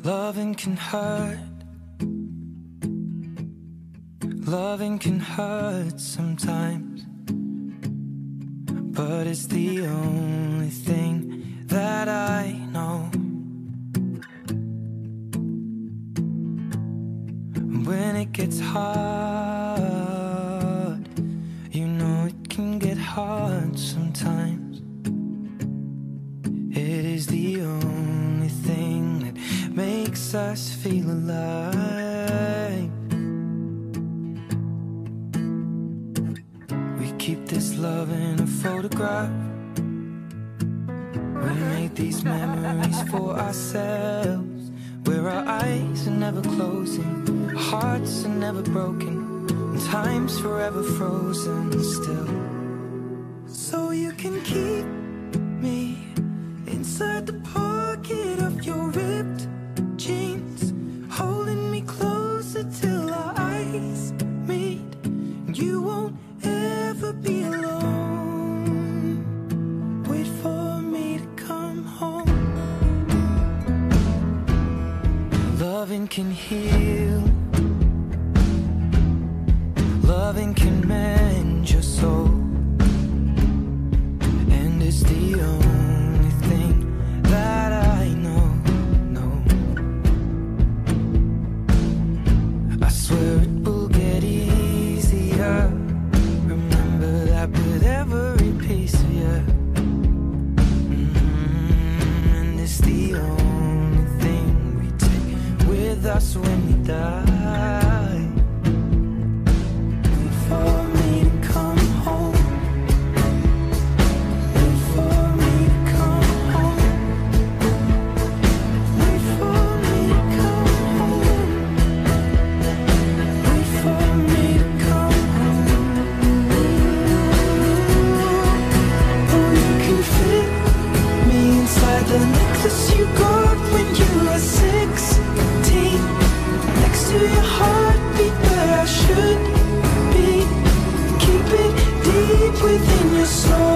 Loving can hurt. Loving can hurt sometimes, but it's the only thing that I know. When it gets hard, you know it can get hard sometimes. It is the only thing that makes us feel alive. We keep this love in a photograph. We make these memories for ourselves, where our eyes are never closing, our hearts are never broken, and time's forever frozen still. So you can keep me inside the pocket of your ripped jeans, holding me closer till our eyes meet. You won't ever be alone. Wait for me to come home. Loving can heal. Loving can mend your soul, and it's the only thing that I know. I swear it will get easier. Remember that with every piece of you. And it's the only thing we take with us when we die. Wait for me to come home. Wait for me to come home. Wait for me to come home. Wait for me to come home. Oh, you can fit me inside the necklace you got when you were 16, next to your heartbeat where I should be. Keep it deep within your soul.